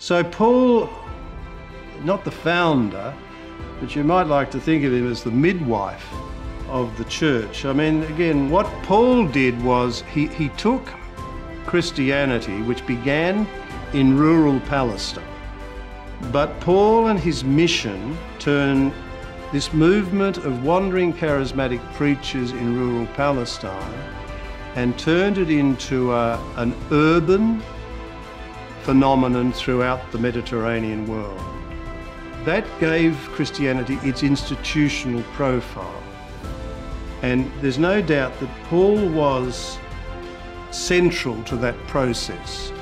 So Paul, not the founder, but you might like to think of him as the midwife of the church. I mean, again, what Paul did was he took Christianity, which began in rural Palestine, but Paul and his mission turned this movement of wandering charismatic preachers in rural Palestine and turned it into an urban phenomenon throughout the Mediterranean world. That gave Christianity its institutional profile. And there's no doubt that Paul was central to that process.